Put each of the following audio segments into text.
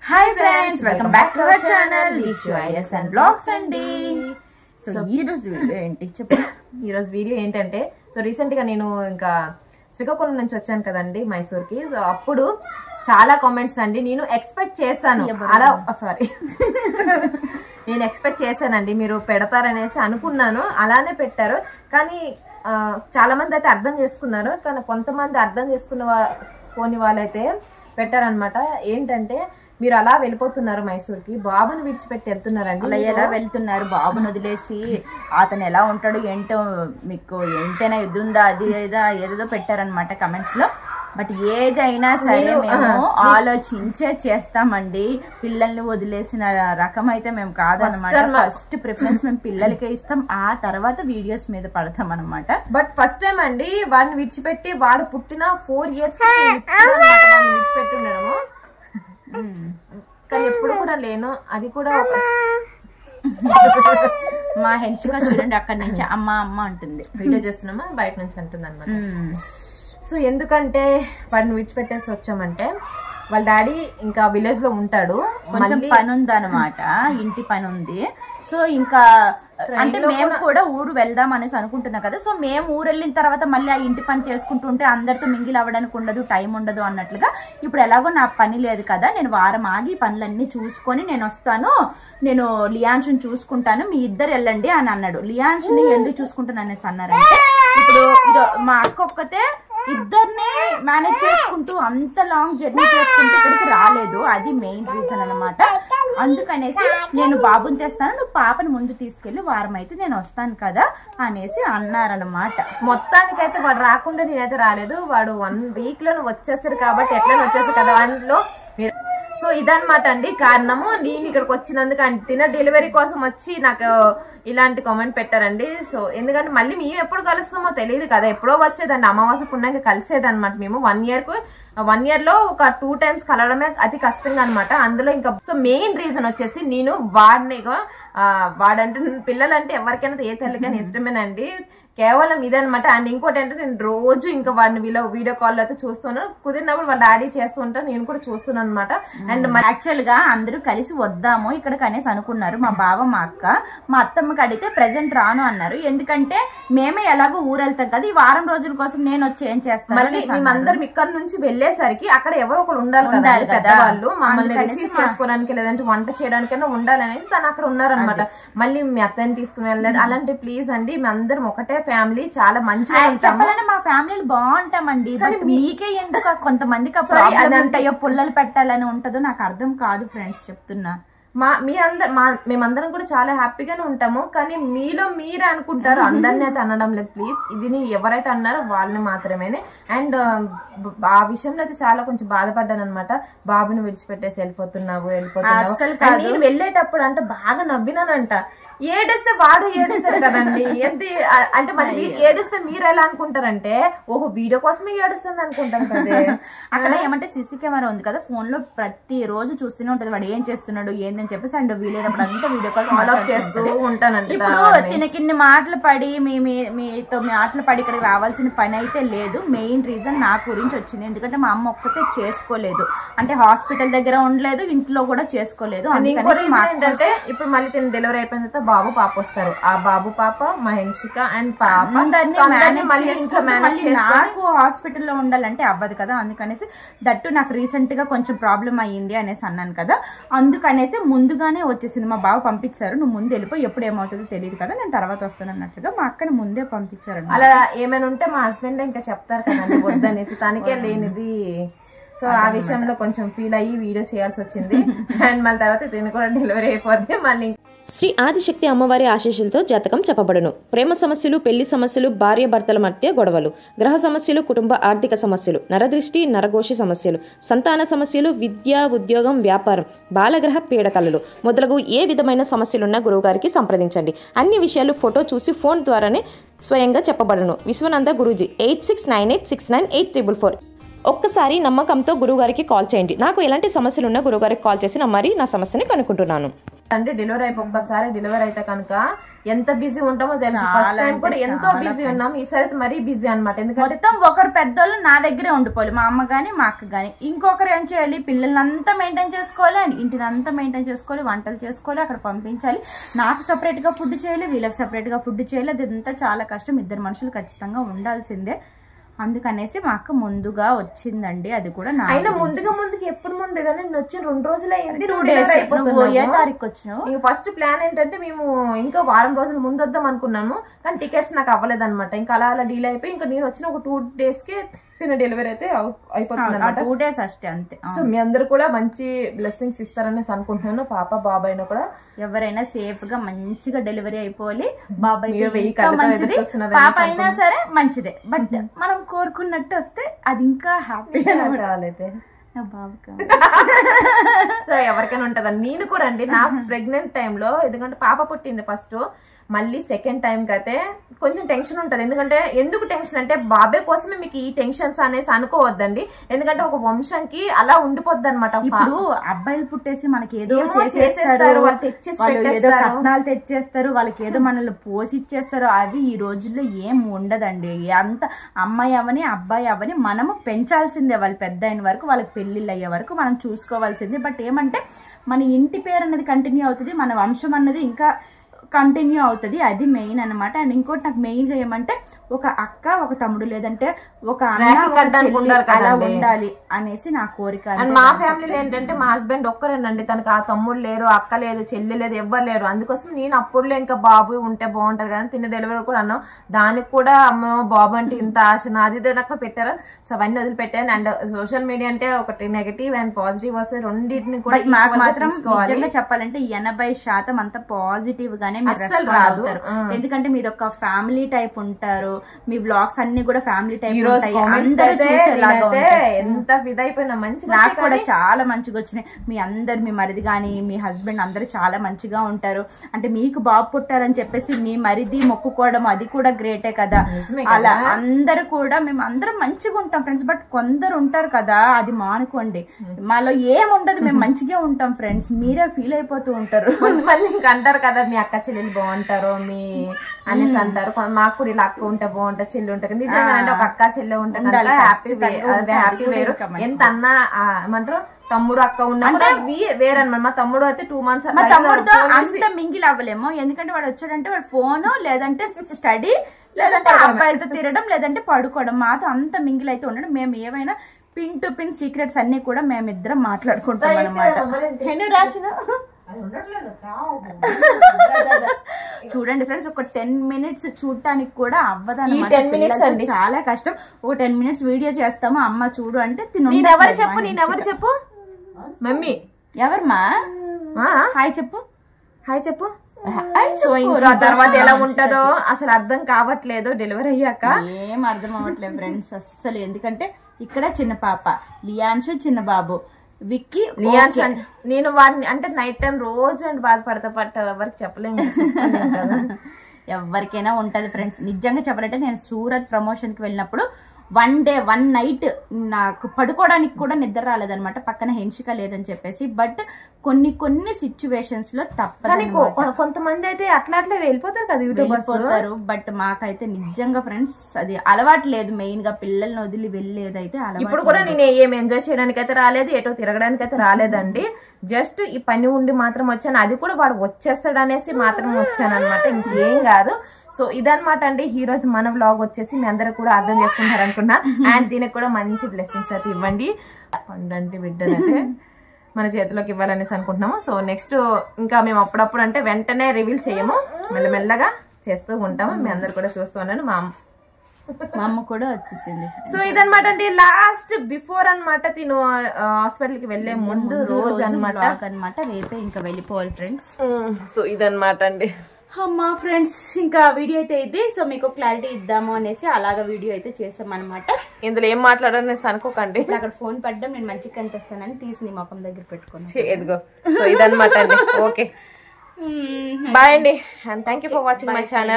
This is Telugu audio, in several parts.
Hi friends, welcome back to our channel Vishu Ideas and Vlogs అండి. సో ఈ రోజు వీడియో ఏంటి చెప్పు. ఈ రోజు వీడియో ఏంటంటే సో రీసెంట్ గా నేను ఇంకా శ్రీకాకుళం నుంచి వచ్చాను కదండి మైసూర్కి. సో అప్పుడు చాలా కామెంట్స్ అండి నేను ఎక్స్పెక్ట్ చేశాను, అలా సారీ నేను ఎక్స్పెక్ట్ చేశానండి మీరు పెడతారనేసి అనుకున్నాను, అలానే పెట్టారు. కానీ చాలా మంది అయితే అర్థం చేసుకున్నారు, కానీ కొంతమంది అర్థం పోని వాళ్ళైతే పెట్టారనమాట. ఏంటంటే మీరు అలా వెళ్ళిపోతున్నారు మైసూర్కి, బాబుని విడిచిపెట్టి వెళ్తున్నారండి. అలా ఎలా వెళ్తున్నారు, బాబుని వదిలేసి అతను ఎలా ఉంటాడు ఏంటో మీకు ఎంతైనా ఇది ఉందా అది ఏదేదో పెట్టారనమాట కమెంట్స్ లో. బట్ ఏదైనా సరే మేము ఆలోచించే చేస్తామండి, పిల్లల్ని వదిలేసిన రకం అయితే మేము కాదనమాట. ఫస్ట్ ప్రిఫరెన్స్ మేము పిల్లలకే ఇస్తాం, ఆ తర్వాత వీడియోస్ మీద పడతాం అనమాట. బట్ ఫస్ట్ టైం అండి వాడిని విడిచిపెట్టి, వాడు పుట్టిన 4 years విడిచిపెట్టి ఉండడము, కానీ ఎప్పుడు కూడా లేను. అది కూడా మా హెన్షిక చూడండి అక్కడి నుంచి అమ్మ అమ్మ అంటుంది, వీడియో చేస్తున్నామా బయట నుంచి అంటుంది అనమాట. సో ఎందుకంటే వాడిని విడిచిపెట్టేసి వచ్చామంటే వాళ్ళ డాడీ ఇంకా విలేజ్ లో ఉంటాడు, కొంచెం పని ఉంది అనమాట, ఇంటి పని ఉంది. సో ఇంకా అంటే మేము కూడా ఊరు వెళ్దాం అనేసి అనుకుంటున్నాం కదా. సో మేము ఊరు వెళ్ళిన తర్వాత మళ్ళీ ఆ ఇంటి పని చేసుకుంటూ ఉంటే అందరితో మింగిల్ అవ్వడానికి ఉండదు, టైం ఉండదు అన్నట్లుగా ఇప్పుడు ఎలాగో నాకు పని లేదు కదా, నేను వారం ఆగి పనులన్నీ చూసుకొని నేను వస్తాను, నేను లియాన్షుని చూసుకుంటాను, మీ ఇద్దరు వెళ్ళండి అని అన్నాడు. లియాన్షుని ఎందుకు చూసుకుంటాను అనేసి అన్నారంటే ఇప్పుడు మా అక్క ఒక్కతే ఇద్దరినే మేనేజ్ చేసుకుంటూ అంత లాంగ్ జర్నీ చేసుకుంటూ ఇక్కడికి రాలేదు, అది మెయిన్ రీజన్ అనమాట. అందుకనేసి నేను బాబుని తెస్తాను, నువ్వు పాపని ముందు తీసుకెళ్లి వారం అయితే నేను వస్తాను కదా అనేసి అన్నారనమాట. మొత్తానికైతే వాడు రాకుండా నేనైతే రాలేదు, వాడు 1 week లో వచ్చేసారు కాబట్టి ఎట్లా వచ్చేసారు కదా అందులో. సో ఇదనమాట అండి కారణము, నేను ఇక్కడికి వచ్చినందుకు తిన డెలివరీ కోసం వచ్చి నాకు ఇలాంటి కామెంట్ పెట్టారండి. సో ఎందుకంటే మళ్ళీ మేము ఎప్పుడు కలుస్తామో తెలియదు కదా, ఎప్పుడో వచ్చేదండి అమావాస్య పుణ్యంగా కలిసేదన్నమాట. మేము 1 year లో ఒక 2 times కలవడమే అతి కష్టంగా అనమాట. అందులో ఇంకా సో మెయిన్ రీజన్ వచ్చేసి నేను వాడంటే పిల్లలంటే ఎవరికైనా ఏ తల్లికైనా ఇష్టమేనండి, కేవలం ఇదనమాట. అండ్ ఇంకోటి అంటే నేను రోజు ఇంకా వాడిని వీడియో కాల్ అయితే చూస్తున్నాను, కుదిరినప్పుడు వాళ్ళ డాడీ చేస్తూ ఉంటాను, నేను కూడా చూస్తున్నాను అనమాట. అండ్ యాక్చువల్ గా అందరూ కలిసి వద్దాము ఇక్కడికి అనేసి అనుకున్నారు. మా బావ మా అక్క మా అత్తమ్మకి అడిగితే ప్రెసెంట్ రాను అన్నారు, ఎందుకంటే మేమే ఎలాగో ఊరెళ్తాం కదా, ఈ వారం రోజుల కోసం నేను వచ్చి ఏం చేస్తాను. మళ్ళీ మేమందరం ఇక్కడ నుంచి వెళ్ళేసరికి అక్కడ ఎవరో ఒకరు ఉండాలి కదా, పెద్దవాళ్ళు మమ్మల్ని రిసీవ్ చేసుకోవడానికి లేదంటే వంట చేయడానికైనా ఉండాలనేసి తను అక్కడ ఉన్నారనమాట. మళ్ళీ మీ అత్తని తీసుకుని వెళ్ళాడు. అలాంటి ప్లీజ్ అండి, మేమందరం ఒకటే ఫ్యామిలీ, చాలా మంచిగా చెప్పాలంటే మా ఫ్యామిలీలు బాగుంటామండి. మీకే ఎందుకు కొంతమందికి ఉంటాయో పుల్లలు పెట్టాలని ఉంటదో నాకు అర్థం కాదు ఫ్రెండ్స్, చెప్తున్నా. మేమందరం కూడా చాలా హ్యాపీగానే ఉంటాము, కానీ మీలో మీరే అనుకుంటారు, అందరినీ అయితే అనడం లేదు ప్లీజ్. ఇది ఎవరైతే అన్నారో వాళ్ళని మాత్రమే. అండ్ ఆ విషయంలో అయితే చాలా కొంచెం బాధపడ్డాను అనమాట, బాబుని విడిచిపెట్టేసి వెళ్ళిపోతున్నావు. నేను వెళ్ళేటప్పుడు అంటే బాగా నవ్వినానంట, ఏడిస్తే వాడు ఏడుస్తారు కదండి, ఏంటి అంటే మళ్ళీ ఏడిస్తే మీరు ఎలా అనుకుంటారంటే ఓహో వీడియో కోసమే ఏడుస్తుంది అనుకుంటారు కదా. అక్కడ ఏమంటే సిసి కెమెరా ఉంది కదా, ఫోన్ లో ప్రతి రోజు చూస్తూనే ఉంటది వాడు ఏం చేస్తున్నాడు ఏందని చెప్పేసి. అండ్ వీలైనప్పుడు అంతా వీడియో కాల్ ఫాలో అప్ చేస్తూ ఉంటానండి. ఇప్పుడు తినకిన్ని మాటలు పడి మీతో మాటలు పడి ఇక్కడికి రావాల్సిన పని అయితే లేదు. మెయిన్ రీజన్ నా గురించి వచ్చింది, ఎందుకంటే మా అమ్మ ఒక్కతే చేసుకోలేదు, అంటే హాస్పిటల్ దగ్గర ఉండలేదు, ఇంట్లో కూడా చేసుకోలేదు. ఏంటంటే ఇప్పుడు మళ్ళీ తిని డెలివరీ అయిపోయిన తర్వాత బాబు పాప వస్తారు, ఆ బాబు పాప మా హెన్షిక అండ్ పాప నాకు హాస్పిటల్లో ఉండాలంటే అవ్వదు కదా, అందుకనేసి దట్టు నాకు రీసెంట్ గా కొంచెం ప్రాబ్లం అయ్యింది అనేసి అన్నాను కదా, అందుకనేసి ముందుగానే వచ్చేసింది. మా బావ పంపించారు, నువ్వు ముందు వెళ్ళిపోయి ఎప్పుడు ఏమవుతుందో తెలియదు కదా, నేను తర్వాత వస్తాను అన్నట్లుగా మా అక్కని ముందే పంపించారు. అలా ఏమైనా ఉంటే మా హస్బెండ్ ఇంకా చెప్తారు కదా వద్దనేసి, తనకే లేనిది. సో ఆ విషయంలో కొంచెం ఫీల్ అయ్యి వీడియో చేయాల్సి వచ్చింది. అండ్ మళ్ళీ తర్వాత తిని కూడా డెలివరీ అయిపోద్ది. మళ్ళీ శ్రీ ఆదిశక్తి అమ్మవారి ఆశీస్సులతో జాతకం చెప్పబడును. ప్రేమ సమస్యలు, పెళ్లి సమస్యలు, భార్య భర్తల మధ్య గొడవలు, గ్రహ సమస్యలు, కుటుంబ ఆర్థిక సమస్యలు, నరదృష్టి, నరఘోషి సమస్యలు, సంతాన సమస్యలు, విద్య, ఉద్యోగం, వ్యాపారం, బాలగ్రహ పీడకలలు మొదలగు ఏ విధమైన సమస్యలున్నా గురువుగారికి సంప్రదించండి. అన్ని విషయాలు ఫోటో చూసి ఫోన్ ద్వారానే స్వయంగా చెప్పబడును. విశ్వనంద గురూజీ 8698698444. ఒక్కసారి నమ్మకంతో గురువుగారికి కాల్ చేయండి. నాకు ఎలాంటి సమస్యలున్నా గురువుగారికి కాల్ చేసి నా సమస్యని కనుక్కుంటున్నాను. అంటే డెలివరీ అయిపో ఒక్కసారి డెలివరీ అయితే కనుక ఎంత బిజీ ఉంటామో తెలుసు. ఫస్ట్ టైం కూడా ఎంతో బిజీ ఉన్నాం, ఈసారి అయితే మరీ బిజీ అనమాట. ఎందుకంటే మొత్తం ఒకరు పెద్దోళ్ళు నా దగ్గరే ఉండిపోవాలి, మా అమ్మ గానీ మా అక్క గానీ. ఇంకొకరు ఏం చేయాలి, పిల్లల్ని అంతా మెయింటైన్ చేసుకోవాలి అండ్ ఇంటిని అంతా మెయింటైన్ చేసుకోవాలి, వంటలు చేసుకోవాలి, అక్కడ పంపించాలి, నాకు సపరేట్ గా ఫుడ్ చేయాలి, వీళ్ళకి సపరేట్ గా ఫుడ్ చేయాలి. అదంతా చాలా కష్టం, ఇద్దరు మనుషులు ఖచ్చితంగా ఉండాల్సిందే. అందుకనేసి మా అక్క ముందుగా వచ్చిందండి. అది కూడా అయినా ముందుకి ఎప్పుడు ముందుగా నేను వచ్చిన 2 రోజులు అయింది. 2 days. నువ్వు ఏ తారీఖు వచ్చినావు? ఇంక ఫస్ట్ ప్లాన్ ఏంటంటే మేము ఇంకా వారం రోజుల ముందు వద్దాం అనుకున్నాము, కానీ టికెట్స్ నాకు అవ్వలేదు అనమాట. ఇంకా అలా డీల్ అయిపోయి ఇంకా నేను వచ్చిన ఒక 2 days కి డెలివరీ అయితే అయిపోతుంది అనమాట. 2 days అಷ್ಟೇ అంతే. సో మీ అందరు కూడా మంచి బ్లెస్సింగ్స్ ఇస్తారనేసి అనుకుంటున్నాను. పాప బాబు అయినా కూడా ఎవరైనా సేఫ్ గా మంచిగా డెలివరీ అయిపోవాలి. బాబాయ్ మంచిది, పాప అయినా సరే మంచిదే. బట్ మనం కోరుకున్నట్టు వస్తే అది ఇంకా హ్యాపీ అయితే సో ఎవరికైనా ఉంటదా. నేను కూడా అండి నా ప్రెగ్నెంట్ టైంలో, ఎందుకంటే పాప పుట్టింది ఫస్ట్, మళ్ళీ సెకండ్ టైం కి అయితే కొంచెం టెన్షన్ ఉంటది. ఎందుకు టెన్షన్ అంటే బాబే కోసమే మీకు ఈ టెన్షన్స్ అనేసి అనుకోవద్దండి. ఎందుకంటే ఒక వంశంకి అలా ఉండిపోద్ది అనమాట. ఇప్పుడు అబ్బాయిలు పుట్టేసి మనకి ఏదో చేసేస్తారు, ఏదో కట్నాలు తెచ్చేస్తారు, వాళ్ళకి ఏదో మనల్ని పోషిచ్చేస్తారు. అవి ఈ రోజుల్లో ఏం ఉండదండి. అంత అమ్మాయి అవని అబ్బాయి అవని మనము పెంచాల్సిందే. వాళ్ళు పెద్ద అయిన వరకు, వాళ్ళకి పెళ్లిళ్ళు అయ్యే వరకు మనం చూసుకోవాల్సిందే. బట్ ఏమంటే మన ఇంటి పేరు అనేది కంటిన్యూ అవుతుంది, మన వంశం అన్నది ఇంకా కంటిన్యూ అవుతుంది. అది మెయిన్ అనమాట. అండ్ ఇంకోటి నాకు మెయిన్ గా ఏమంటే ఒక అక్క ఒక తమ్ముడు లేదంటే ఒక అలా ఉండాలి అనేసి నా కోరిక. అండ్ మా ఫ్యామిలీలో ఏంటంటే మా హస్బెండ్ ఒక్కరేనండి, తనకు ఆ తమ్ముడు లేరు, అక్క లేదు, చెల్లి లేదు, ఎవ్వరు లేరు. అందుకోసం నేను అప్పుడులో ఇంకా బాబు ఉంటే బాగుంటది కదా, తిన్న డెలివరీ కూడా అన్నాం. దానికి కూడా అమ్మ బాబు అంటే ఇంత ఆశ నాది నాకు పెట్టారు. సో అవన్నీ వదిలిపెట్టాను. అండ్ సోషల్ మీడియా అంటే ఒకటి నెగటివ్ అండ్ పాజిటివ్ వస్తే రెండింటిని కూడా మాకు మాత్రం నిజంగా చెప్పాలంటే 80% అంత పాజిటివ్ గానే రాదు. ఎందుకంటే మీరు ఒక ఫ్యామిలీ టైప్ ఉంటారు, మీ వ్లాగ్స్ అన్ని కూడా ఫ్యామిలీ టైప్ ఎంత ఫిదైపోయినా మంచి. నాకు కూడా చాలా మంచిగా వచ్చినాయి. మీ మరిది గాని మీ హస్బెండ్ అందరూ చాలా మంచిగా ఉంటారు. అంటే మీకు బాబు పుట్టారని చెప్పేసి మీ మరిది మొక్కుకోవడం అది కూడా గ్రేటే కదా. అలా అందరు కూడా మేము అందరం మంచిగా ఉంటాం ఫ్రెండ్స్. బట్ కొందరు ఉంటారు కదా, అది మానుకోండి. మాలో ఏముండదు, మేము మంచిగా ఉంటాం ఫ్రెండ్స్, మీరే ఫీల్ అయిపోతూ ఉంటారు. మళ్ళీ ఇంకా అంటారు కదా మీ అక్క చెల్లెలు బాగుంటారు మీ అనేసి అంటారు. మాకు కూడా ఇలా అక్క ఉంటే బాగుంటుంది, చెల్లి ఉంటుంది. నిజంగా అంటే ఒక అక్క చెల్లె ఉంటే హ్యాపీ వేరు. ఎంత అన్నా ఏమంటారు తమ్ముడు అక్క ఉన్నా వేరనమాట. మా తమ్ముడు అయితే 2 months మా తమ్ముడితో అంత మింగిల్ అవ్వలేము. ఎందుకంటే వాడు వచ్చాడంటే వాడు ఫోన్ లేదంటే స్టడీ లేదంటే అబ్బాయిలతో తిరగడం లేదంటే పడుకోవడం. మాతో అంత మింగిల్ అయితే ఉండడం. మేము ఏమైనా పిన్ టు పిన్ సీక్రెట్స్ అన్ని కూడా మేమిద్దరం మాట్లాడుకుంటాం అనమాట. చూడండి ఫ్రెండ్స్, ఒక 10 minutes చూడటానికి కూడా అవ్వదన్నమాట. చాలా కష్టం. ఒక 10 minutes వీడియో చేస్తాము, అమ్మ చూడు అంటే నేనెవరు చెప్పు మమ్మీ ఎవరమ్మా హాయ్ చెప్పు, హాయ్ చెప్పు. సో ఇంకా తర్వాత ఎలా ఉంటదో అసలు అర్థం కావట్లేదు. డెలివరీ అయ్యాక ఏం అర్థం అవ్వట్లేదు ఫ్రెండ్స్ అస్సలు. ఎందుకంటే ఇక్కడ చిన్న పాప లియాన్షు, చిన్న బాబు విక్కీ, లియాన్స్. నేను వాడిని అంటే నైట్ టైం రోజు అంటే బాధపడతా ఎవరికి చెప్పలేము. ఎవరికైనా ఉంటది ఫ్రెండ్స్. నిజంగా చెప్పాలంటే నేను సూరత్ ప్రమోషన్ కి వెళ్ళినప్పుడు 1 day 1 night నాకు పడుకోవడానికి కూడా నిద్ర రాలేదనమాట, పక్కన హెన్షిక లేదని చెప్పేసి. బట్ కొన్ని సిచ్యువేషన్స్ లో తప్పదు. కొంతమంది అయితే అట్లా వెళ్ళిపోతారు కదా, యూట్యూబర్స్ పోతారు. బట్ మాకైతే నిజంగా ఫ్రెండ్స్ అది అలవాటు లేదు. మెయిన్ గా పిల్లల్ని వదిలి వెళ్ళేదైతే ఇప్పుడు కూడా నేను ఏం ఎంజాయ్ చేయడానికి అయితే రాలేదు, ఎటో తిరగడానికి అయితే రాలేదండి. జస్ట్ ఈ పని ఉండి మాత్రం వచ్చాను. అది కూడా వాడు వచ్చేస్తాడు అనేసి మాత్రం వచ్చాను అనమాట, ఇంకేం కాదు. సో ఇదనమాట అండి ఈ రోజు మన వ్లాగ్ వచ్చేసి. మీ అందరూ కూడా అర్థం చేసుకుంటారు అనుకున్నా. అండ్ దీనికి కూడా మంచి బ్లెస్సింగ్స్ అయితే ఇవ్వండి. పండంటి బిడ్డలంటే మన చేతిలోకి ఇవ్వాలనేసి అనుకుంటున్నాము. సో నెక్స్ట్ ఇంకా మేము అప్పుడప్పుడు అంటే వెంటనే రివీల్ చేయము, మెల్లమెల్లగా చేస్తూ ఉంటాము. మీ అందరు కూడా చూస్తూ ఉన్నాను. మా అమ్మ కూడా వచ్చేసింది. సో ఇదనమాట అండి లాస్ట్ బిఫోర్ అనమాట. తిను హాస్పిటల్ కి వెళ్లే ముందు రోజు అనమాట. రేపే ఇంకా వెళ్ళిపోవాలి ఫ్రెండ్స్. సో ఇదనమాట అండి అమ్మా ఫ్రెండ్స్, ఇంకా వీడియో అయితే ఇది. సో మీకు క్లారిటీ ఇద్దాము అనేసి అలాగా వీడియో అయితే చేసాం అనమాట. ఇందులో ఏం మాట్లాడాలనేసి అనుకోకండి. అక్కడ ఫోన్ పడ్డం నేను మంచిగా కనిపిస్తానని తీసి నీ ముఖం దగ్గర పెట్టుకున్నాను. ఎదుగో. సో ఇదనమాట అండి. ఓకే బాయ్ అండి. And thank you for watching my channel.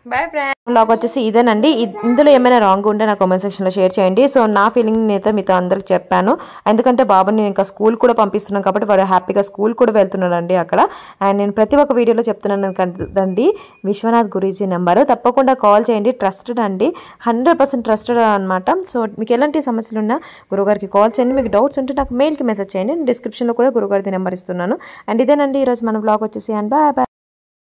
Bye friends. Blog వచ్చేసి ఇదేనండి. ఇందులో ఏమైనా రాంగ్ ఉంటే నా కామెంట్ సెక్షన్లో షేర్ చేయండి. సో నా ఫీలింగ్ అయితే మీతో అందరికి చెప్పాను. ఎందుకంటే బాబుని నేను ఇంకా స్కూల్ కూడా పంపిస్తున్నాను కాబట్టి వాడు హ్యాపీగా స్కూల్ కూడా వెళ్తున్నాడండి అక్కడ. అండ్ నేను ప్రతి ఒక్క వీడియోలో చెప్తున్నాను కదండి, విశ్వనాథ్ గురూజీ నెంబరు తప్పకుండా కాల్ చేయండి. ట్రస్టెడ్ అండి, 100% ట్రస్టెడ్ అనమాట. సో మీకు ఎలాంటి సమస్యలు ఉన్నా గురుగారికి కాల్ చేయండి. మీకు డౌట్స్ ఉంటే నాకు మెయిల్కి మెసేజ్ చేయండి. నేను డిస్క్రిప్షన్లో కూడా గురుగారిది నెంబర్ ఇస్తున్నాను. అండ్ ఇదేనండి ఈరోజు మన బ్లాగ్ వచ్చేసి. And bye bye.